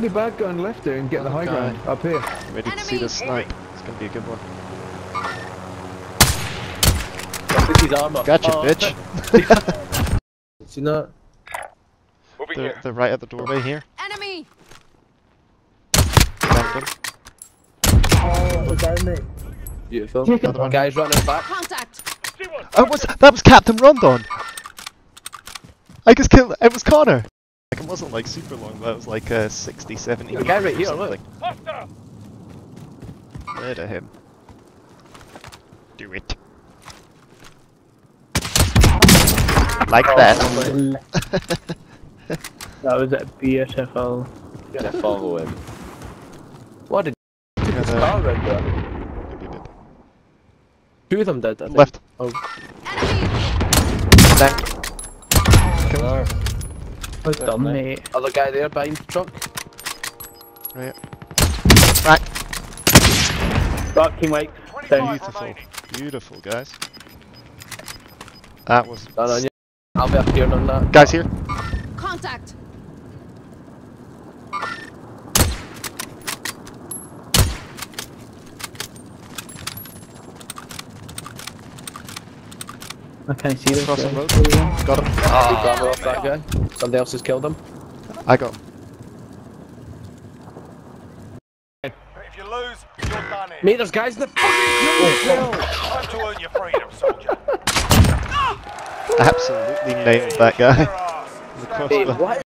The bad guy on the left there and get the high ground up here. Ready to see the snipe. It's gonna be a good one. His armor. Gotcha, bitch. See that? They're right at the doorway here. Enemy! Rondon. Oh, down me. Beautiful. Another one. Guys running back. Contact! Oh, that was Captain Rondon! I just killed. It was Connor! Like, it wasn't like super long, but it was like 60, 70 The guy right meters here, or look. something. Murder him. Do it. Like that. That was a beautiful. Gonna follow him. What did Yeah, his car around there? maybe a bit. Two of them did, I think. Left. Oh. Enemy! Down. Kill him. Well done, mate. Other guy there behind the truck. Right. Right. Got King White. Down. Beautiful. Beautiful, guys. That was. Done on you. I'll be up here on that. Guys here. Contact! I can't see this. Crossing guy. road. Got him. We got him off that guy. Somebody else has killed him. I got him. If you lose, you're done here. Mate, there's guys in the fucking kill. Time to earn your freedom, soldier. Absolutely nailed that guy. Their ass. The crossbow. Mate, what